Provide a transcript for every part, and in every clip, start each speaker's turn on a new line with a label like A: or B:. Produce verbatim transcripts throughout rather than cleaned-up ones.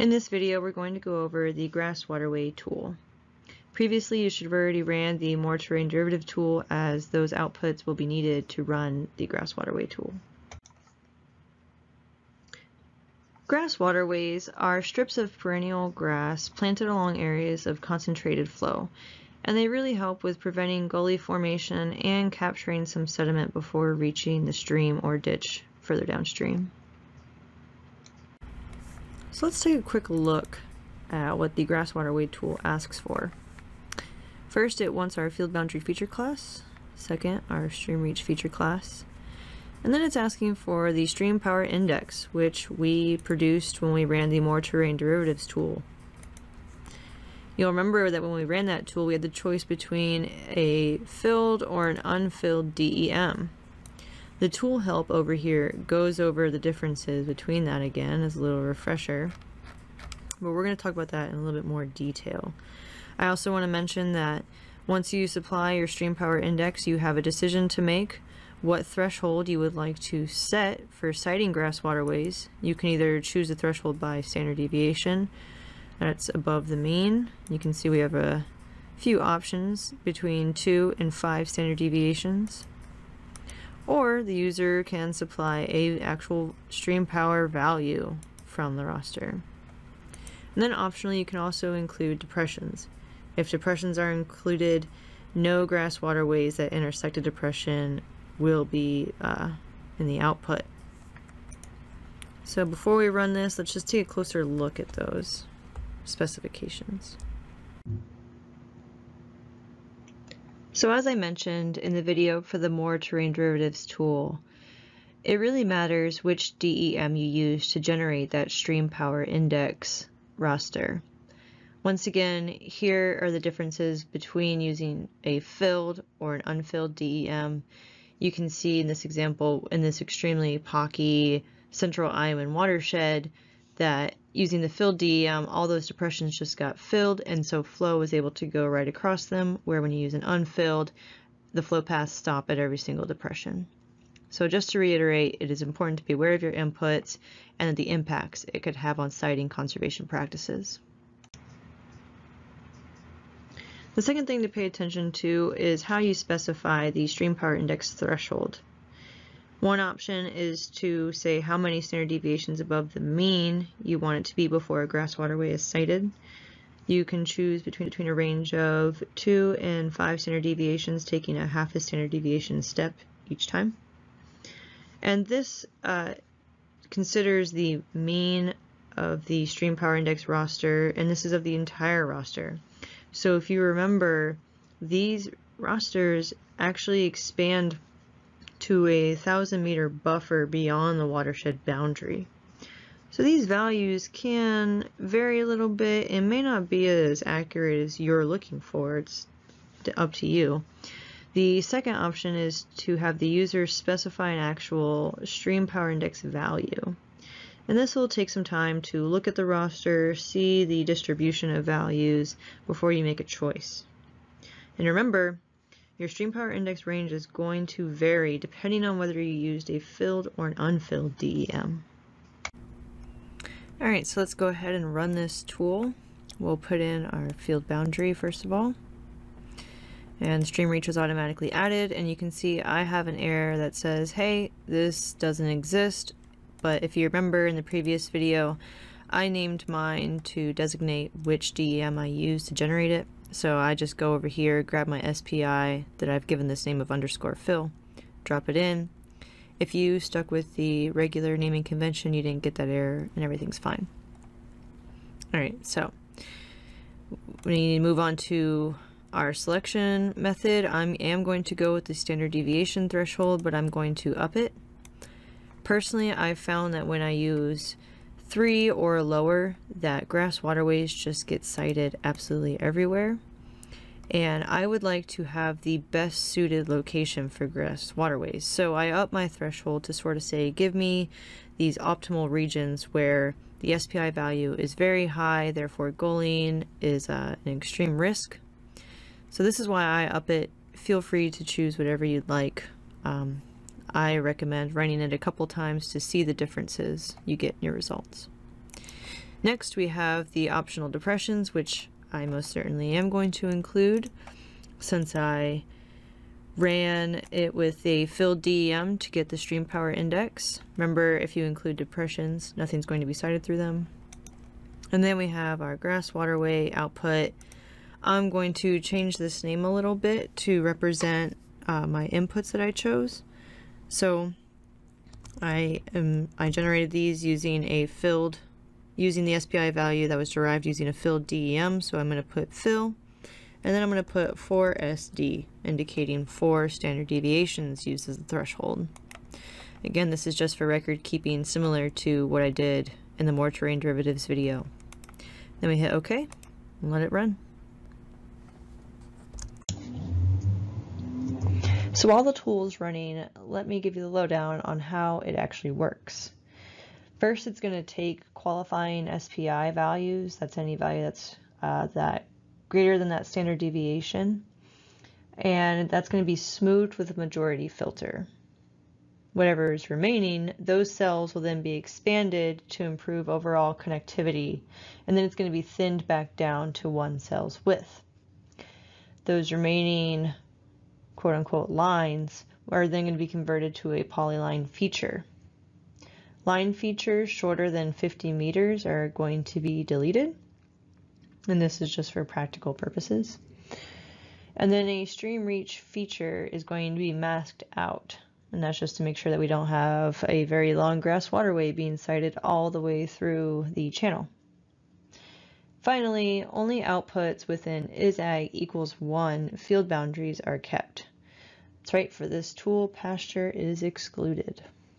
A: In this video, we're going to go over the grass waterway tool. Previously, you should have already ran the more terrain derivative tool, as those outputs will be needed to run the grass waterway tool. Grass waterways are strips of perennial grass planted along areas of concentrated flow, and they really help with preventing gully formation and capturing some sediment before reaching the stream or ditch further downstream. So let's take a quick look at what the grass waterway tool asks for. First, it wants our field boundary feature class. Second, our stream reach feature class. And then it's asking for the stream power index, which we produced when we ran the more terrain derivatives tool. You'll remember that when we ran that tool, we had the choice between a filled or an unfilled D E M. The tool help over here goes over the differences between that again as a little refresher, but we're going to talk about that in a little bit more detail. I also want to mention that once you supply your stream power index, you have a decision to make what threshold you would like to set for siting grass waterways. You can either choose a threshold by standard deviation that's above the mean. You can see we have a few options between two and five standard deviations. Or the user can supply a actual stream power value from the roster. And then optionally, you can also include depressions. If depressions are included, no grass waterways that intersect a depression will be uh, in the output. So before we run this, let's just take a closer look at those specifications. So as I mentioned in the video for the more terrain derivatives tool, it really matters which D E M you use to generate that stream power index roster. Once again, here are the differences between using a filled or an unfilled D E M. You can see in this example, in this extremely pocky central Iowan watershed, that using the filled D E M, all those depressions just got filled, and so flow was able to go right across them, where when you use an unfilled, the flow paths stop at every single depression. So just to reiterate, it is important to be aware of your inputs and the impacts it could have on siting conservation practices. The second thing to pay attention to is how you specify the stream power index threshold. One option is to say how many standard deviations above the mean you want it to be before a grass waterway is sited. You can choose between, between a range of two and five standard deviations, taking a half a standard deviation step each time. And this uh, considers the mean of the stream power index roster, and this is of the entire roster. So if you remember, these rosters actually expand to a thousand meter buffer beyond the watershed boundary. So these values can vary a little bit and may not be as accurate as you're looking for. It's up to you. The second option is to have the user specify an actual stream power index value. And this will take some time to look at the roster, see the distribution of values before you make a choice. And remember, your stream power index range is going to vary depending on whether you used a filled or an unfilled D E M. Alright, so let's go ahead and run this tool. We'll put in our field boundary first of all. And stream reach is automatically added, and you can see I have an error that says, hey, this doesn't exist. But if you remember in the previous video, I named mine to designate which D E M I used to generate it. So I just go over here, grab my S P I that I've given this name of underscore fill, drop it in. If you stuck with the regular naming convention, you didn't get that error and everything's fine. Alright, so we need to move on to our selection method. I am going to go with the standard deviation threshold, but I'm going to up it. Personally, I've found that when I use three or lower, that grass waterways just get sited absolutely everywhere. And I would like to have the best suited location for grass waterways. So I up my threshold to sort of say, give me these optimal regions where the S P I value is very high, therefore gullying is uh, an extreme risk. So this is why I up it. Feel free to choose whatever you'd like. Um, I recommend running it a couple times to see the differences you get in your results. Next we have the optional depressions, which I most certainly am going to include since I ran it with a filled D E M to get the stream power index. Remember, if you include depressions, nothing's going to be sighted through them. And then we have our grass waterway output. I'm going to change this name a little bit to represent uh, my inputs that I chose. So I am I generated these using a filled using the S P I value that was derived using a filled D E M, so I'm going to put fill, and then I'm going to put four S D, indicating four standard deviations used as the threshold. Again, this is just for record keeping, similar to what I did in the more terrain derivatives video. Then we hit OK and let it run. So while the tool is running, let me give you the lowdown on how it actually works. First, it's going to take qualifying S P I values, that's any value that's uh, that greater than that standard deviation, and that's going to be smoothed with a majority filter. Whatever is remaining, those cells will then be expanded to improve overall connectivity, and then it's going to be thinned back down to one cell's width. Those remaining quote-unquote lines are then going to be converted to a polyline feature. Line features shorter than fifty meters are going to be deleted, and this is just for practical purposes. And then a stream reach feature is going to be masked out, and that's just to make sure that we don't have a very long grass waterway being sighted all the way through the channel. Finally, only outputs within isag equals one field boundaries are kept. That's right, for this tool, pasture is excluded.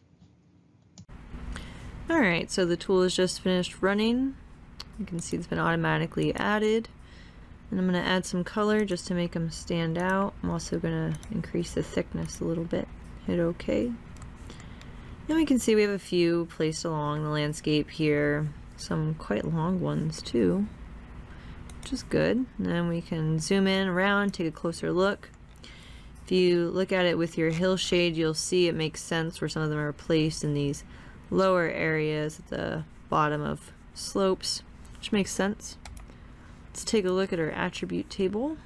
A: Alright, so the tool is just finished running. You can see it's been automatically added. And I'm going to add some color just to make them stand out. I'm also going to increase the thickness a little bit. Hit OK. Now we can see we have a few placed along the landscape here. Some quite long ones too, which is good. And then we can zoom in around, take a closer look. If you look at it with your hill shade, you'll see it makes sense where some of them are placed in these lower areas at the bottom of slopes, which makes sense. Let's take a look at our attribute table.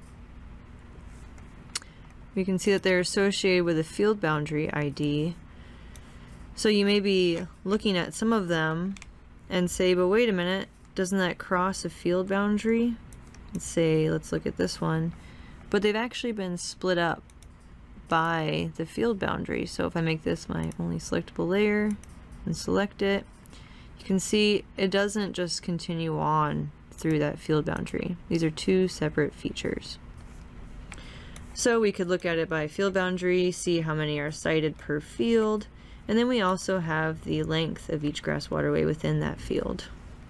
A: We can see that they're associated with a field boundary I D. So you may be looking at some of them and say, but wait a minute, doesn't that cross a field boundary? Let's say, let's look at this one. But they've actually been split up by the field boundary. So if I make this my only selectable layer and select it, you can see it doesn't just continue on through that field boundary. These are two separate features. So we could look at it by field boundary, see how many are sighted per field, and then we also have the length of each grass waterway within that field.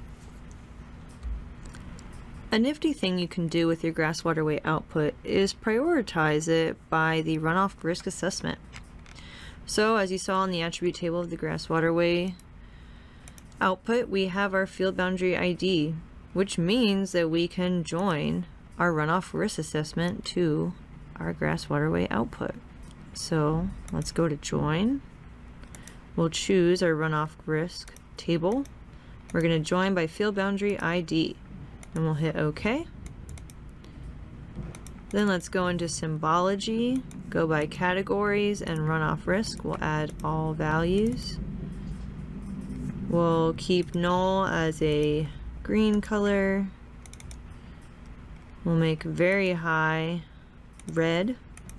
A: A nifty thing you can do with your grass waterway output is prioritize it by the runoff risk assessment. So as you saw in the attribute table of the grass waterway output, we have our field boundary I D, which means that we can join our runoff risk assessment to our grass waterway output. So let's go to join. We'll choose our runoff risk table. We're going to join by field boundary I D, and we'll hit OK. Then let's go into symbology, go by categories, and runoff risk. We'll add all values. We'll keep null as a green color. We'll make very high red.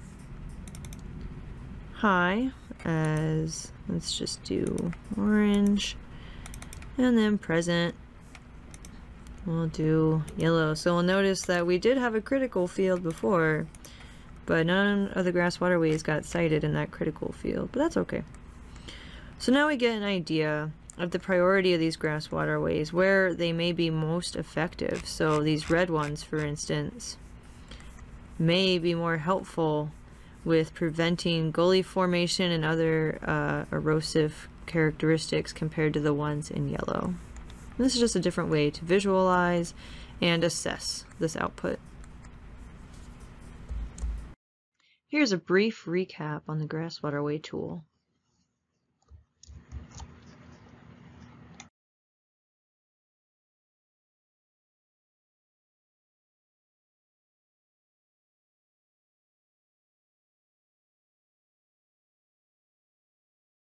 A: High as, let's just do orange. And then present, we'll do yellow. So we'll notice that we did have a critical field before, but none of the grass waterways got sighted in that critical field, but that's okay. So now we get an idea of the priority of these grass waterways, where they may be most effective. So these red ones, for instance, may be more helpful with preventing gully formation and other uh, erosive characteristics compared to the ones in yellow. And this is just a different way to visualize and assess this output. Here's a brief recap on the grass waterway tool.